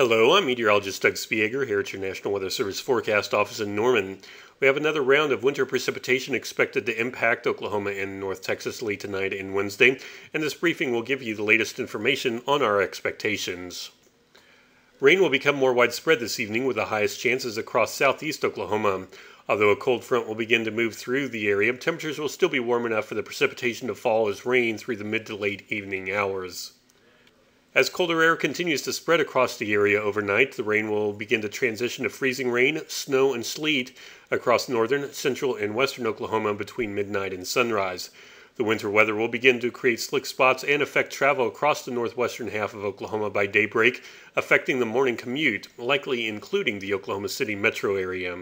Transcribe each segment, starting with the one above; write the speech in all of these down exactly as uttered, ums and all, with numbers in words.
Hello, I'm meteorologist Doug Spieger here at your National Weather Service Forecast Office in Norman. We have another round of winter precipitation expected to impact Oklahoma and North Texas late tonight and Wednesday, and this briefing will give you the latest information on our expectations. Rain will become more widespread this evening with the highest chances across southeast Oklahoma. Although a cold front will begin to move through the area, temperatures will still be warm enough for the precipitation to fall as rain through the mid to late evening hours. As colder air continues to spread across the area overnight, the rain will begin to transition to freezing rain, snow, and sleet across northern, central, and western Oklahoma between midnight and sunrise. The winter weather will begin to create slick spots and affect travel across the northwestern half of Oklahoma by daybreak, affecting the morning commute, likely including the Oklahoma City metro area.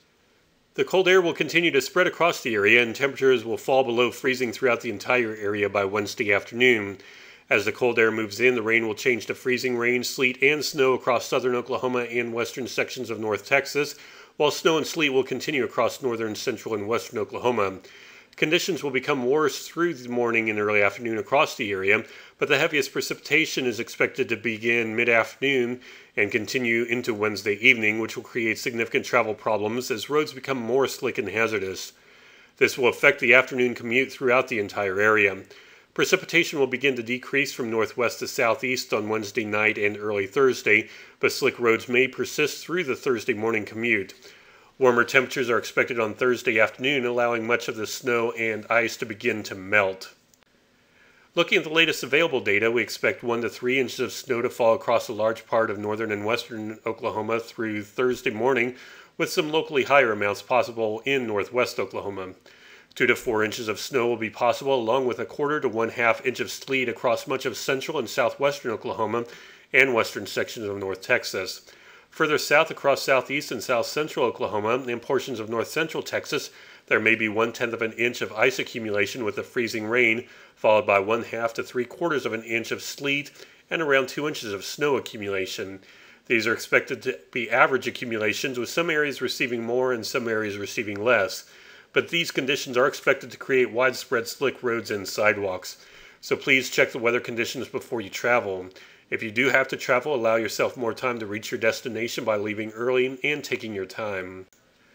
The cold air will continue to spread across the area, and temperatures will fall below freezing throughout the entire area by Wednesday afternoon. As the cold air moves in, the rain will change to freezing rain, sleet, and snow across southern Oklahoma and western sections of North Texas, while snow and sleet will continue across northern, central, and western Oklahoma. Conditions will become worse through the morning and early afternoon across the area, but the heaviest precipitation is expected to begin mid-afternoon and continue into Wednesday evening, which will create significant travel problems as roads become more slick and hazardous. This will affect the afternoon commute throughout the entire area. Precipitation will begin to decrease from northwest to southeast on Wednesday night and early Thursday, but slick roads may persist through the Thursday morning commute. Warmer temperatures are expected on Thursday afternoon, allowing much of the snow and ice to begin to melt. Looking at the latest available data, we expect one to three inches of snow to fall across a large part of northern and western Oklahoma through Thursday morning, with some locally higher amounts possible in northwest Oklahoma. Two to four inches of snow will be possible, along with a quarter to one half inch of sleet across much of central and southwestern Oklahoma and western sections of North Texas. Further south across southeast and south central Oklahoma and portions of north central Texas, there may be one tenth of an inch of ice accumulation with the freezing rain, followed by one half to three quarters of an inch of sleet and around two inches of snow accumulation. These are expected to be average accumulations, with some areas receiving more and some areas receiving less. But these conditions are expected to create widespread slick roads and sidewalks. So please check the weather conditions before you travel. If you do have to travel, allow yourself more time to reach your destination by leaving early and taking your time.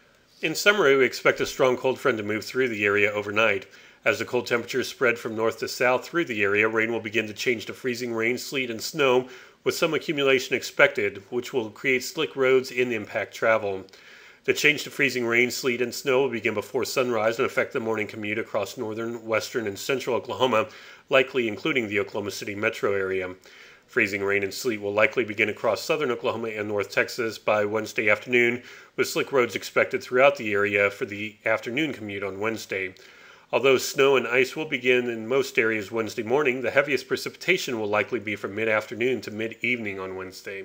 In summary, we expect a strong cold front to move through the area overnight. As the cold temperatures spread from north to south through the area, rain will begin to change to freezing rain, sleet, and snow, with some accumulation expected, which will create slick roads and impact travel. The change to freezing rain, sleet, and snow will begin before sunrise and affect the morning commute across northern, western, and central Oklahoma, likely including the Oklahoma City metro area. Freezing rain and sleet will likely begin across southern Oklahoma and North Texas by Wednesday afternoon, with slick roads expected throughout the area for the afternoon commute on Wednesday. Although snow and ice will begin in most areas Wednesday morning, the heaviest precipitation will likely be from mid-afternoon to mid-evening on Wednesday.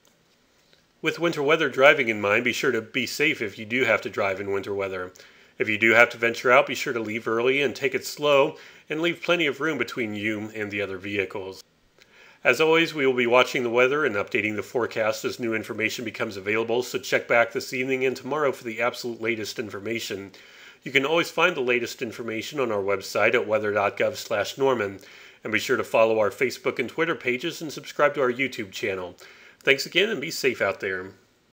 With winter weather driving in mind, be sure to be safe if you do have to drive in winter weather. If you do have to venture out, be sure to leave early and take it slow, and leave plenty of room between you and the other vehicles. As always, we will be watching the weather and updating the forecast as new information becomes available, so check back this evening and tomorrow for the absolute latest information. You can always find the latest information on our website at weather dot gov slash Norman, and be sure to follow our Facebook and Twitter pages and subscribe to our YouTube channel. Thanks again, and be safe out there.